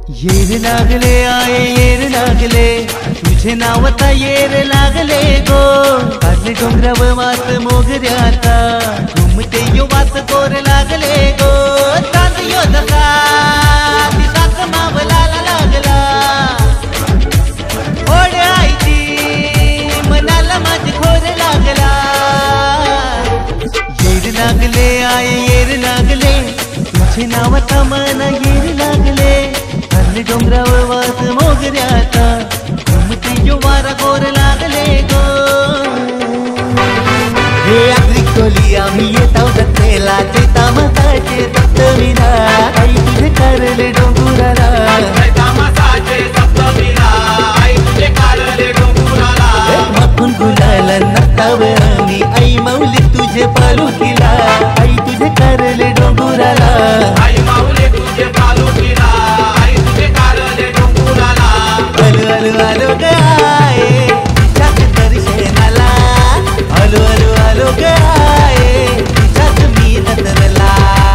येर लागले आये येर लागले तुझे नावता येर लागले गो काजले डोंगराव वात मोगऱ्याचा घुमते यो वात गोर लागले गो चांद यो दका तिचाच मावलाला लागला ओढ आईची मनाला माझ खोर लागला येर लागले आये येर लागले तुझे नावता मन येर लागले डोंगरावर वात मोगऱ्याचा घुमती जो वारा गोर लागले गो हे आगरी कोली आम्ही येताव जत्रेला चैता माताचे सप्तमीला आई तुझे कारले डोंगराला चैता माताचे सप्तमीला आई तुझे कारले डोंगराला माखून गुलाला नसतावर आम्ही आई माऊली तुझे पालुकीला आई तुझे कारले डोंगराला आई माऊली तुझे पालुकीला आलो गाये जात दर्शनाला आलो आलो आलो गाये जात मी दसरला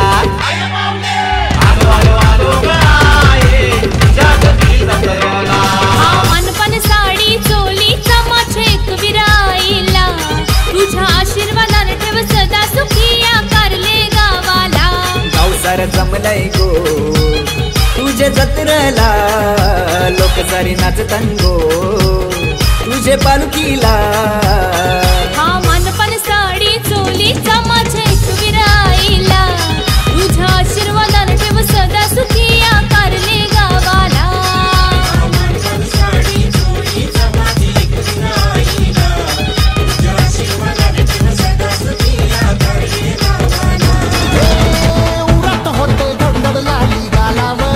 आलो आलो आलो गाये जात मी दसरला अनपण साडी चोली चमाचेक विराईला तुझ्या आशीर्वादाने ठेव सदा सुखिया कारले गावाला गावसार जमलय गो तुझे जत्रेला लोक सारी नाचतान गो तुझे पालुकीला हा मनपण साडी चोली चमाचेक विराईला तुझ्या आशीर्वादाने ठेव सदा सुखिया कारले गावाला मनपण साडी चोली चमाचेक विराईला तुझ्या आशीर्वादाने ठेव सदा सुखिया कारले गावाला उरात होते धडधड लाली गालावर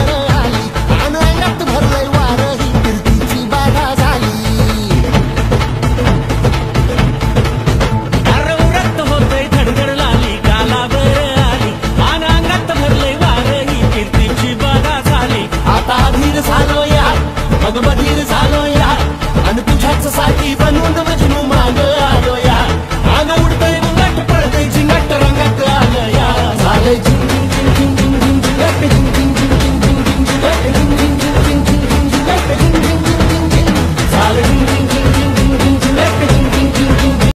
बधीर झालो या आणि तुझ्याच साठी बनवून मजनू माग आलो या अंग उडतय रंगात पडतय झिंगाट रंगात आलं या झालंय जिंकून